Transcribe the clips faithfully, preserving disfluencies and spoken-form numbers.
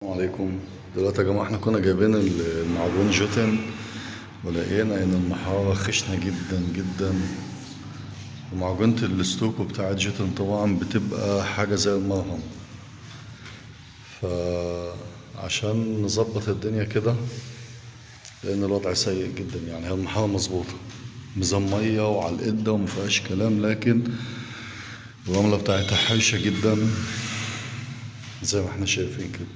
السلام عليكم. دلوقتي يا جماعة احنا كنا جايبين المعجون جوتن، ولقينا ان المحارة خشنة جدا جدا، ومعجونة الاستوكو بتاعت جوتن طبعا بتبقى حاجة زي المرهم. فعشان نظبط الدنيا كده، لان الوضع سيء جدا، يعني هي المحارة مظبوطة ميزان مية وعلى القدة ومفيهاش كلام، لكن الرملة بتاعتها حرشة جدا زي ما احنا شايفين كده.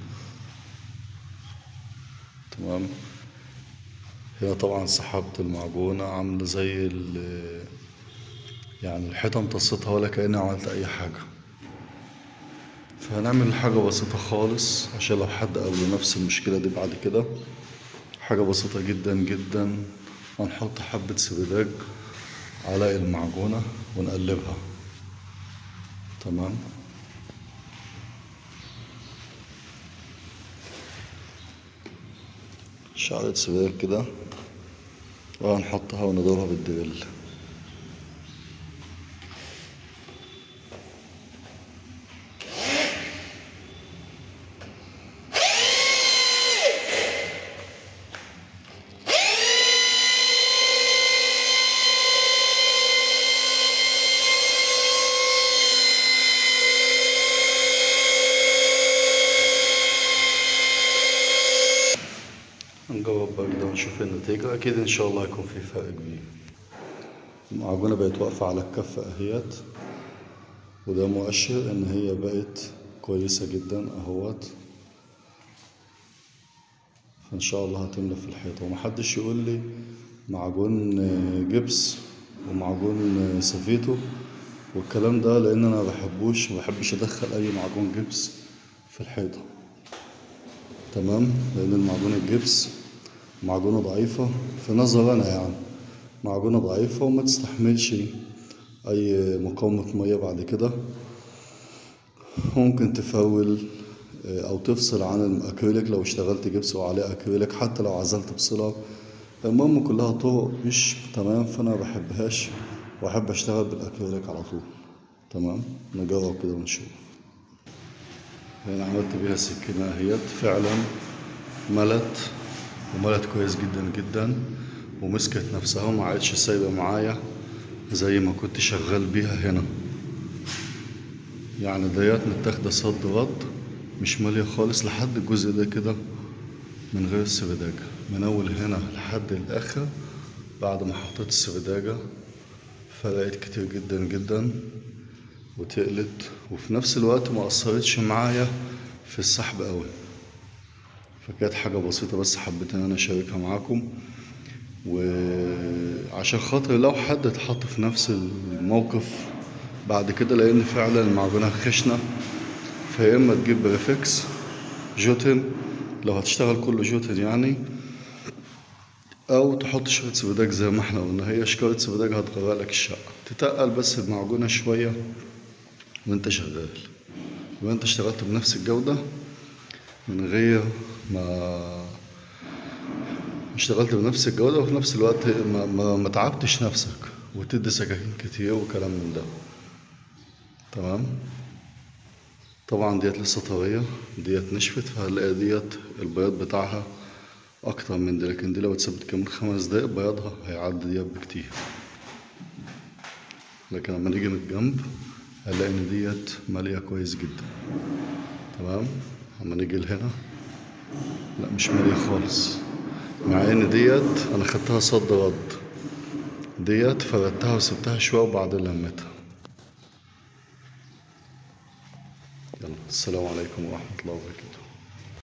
تمام. هنا طبعا سحبت المعجونة عاملة زي ال يعني الحيطة امتصتها ولا كأني عملت أي حاجة. فهنعمل حاجة بسيطة خالص عشان لو حد قابله نفس المشكلة دي بعد كده. حاجة بسيطة جدا جدا. هنحط حبة سبيداج على المعجونة ونقلبها. تمام. شعرة سبيداج كده، وهنحطها ونضربها بالدريل. هنجرب بقى كده ونشوف النتيجة. أكيد إن شاء الله هيكون في فرق كبير. المعجونة بقت واقفة على الكفة أهيت، وده مؤشر إن هي بقت كويسة جدا أهوت. فإن شاء الله هتملى في الحيطة، ومحدش يقول لي معجون جبس ومعجون سفيتو والكلام ده، لأن أنا مبحبوش مبحبش أدخل أي معجون جبس في الحيطة. تمام. لأن المعجون الجبس معجونة ضعيفة في نظر أنا، يعني معجونة ضعيفة وما تستحملش أي مقاومة مية بعد كده. ممكن تفول أو تفصل عن الأكريليك لو اشتغلت جبس وعليه أكريليك، حتى لو عزلت بصلة. المهم كلها طرق مش تمام، فأنا مبحبهاش وأحب أشتغل بالأكريليك على طول. تمام. نجرب كده ونشوف. أنا عملت بيها سكينة أهيت، فعلا ملت وملت كويس جدا جدا، ومسكت نفسها وما عادش سايبة معايا زي ما كنت شغال بيها هنا. يعني ديت متاخدة صد رد، مش مالية خالص لحد الجزء ده كده من غير السبداجة، من أول هنا لحد الآخر. بعد ما حطيت السبداجة فرقت كتير جدا جدا وتقلت، وفي نفس الوقت ما أثرتش معايا في السحب قوي. فكانت حاجة بسيطة بس حبيت ان انا اشاركها معاكم، وعشان خاطر لو حد اتحط في نفس الموقف بعد كده، لان فعلا المعجونة خشنة. فيا اما تجيب ريفكس جوتن لو هتشتغل كله جوتن يعني، او تحط شوية سبداج زي ما احنا قلنا. هي شكارة سبداج هتغرق لك الشقة، تتقل بس المعجونة شوية وانت شغال، وانت اشتغلت بنفس الجودة من غير ما اشتغلت بنفس الجودة، وفي نفس الوقت ما, ما, ما تعبتش نفسك وتدي سكاكين كتير وكلام من ده. تمام. طبعا ديت لسه طرية، ديت نشفت، فهنلاقي ديت البياض بتاعها اكتر من دي، لكن دي لو اتسابت كمان خمس دقايق بياضها هيعدي ديت بكتير. لكن لما نيجي من الجنب هنلاقي ان ديت مالية كويس جدا. تمام. لما نيجي لهنا لا، مش مالية خالص، مع ان ديت انا خدتها صد رد، ديت فردتها وسبتها شوية وبعدين لميتها. يلا، السلام عليكم ورحمة الله وبركاته.